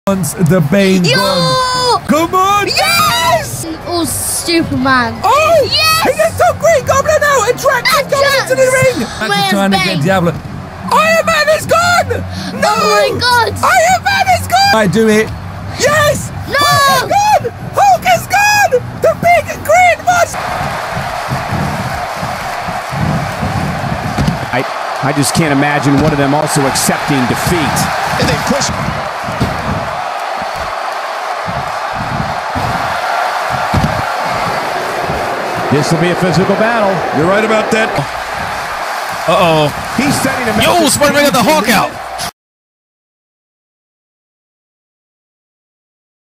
Once the Bane gone. Come on! Yes! Oh, Superman. Oh! Yes! He gets some Green Goblin out and drags him into the ring! Max is trying to get Diablo. Iron Man is gone! No! Oh my God! Iron Man is gone! I do it. Yes! No! Hulk is gone! Hulk is gone! The big green monster! I just can't imagine one of them also accepting defeat. And they push. This will be a physical battle. You're right about that. Uh-oh. He's sending a Yo, somebody bring the Hawk out.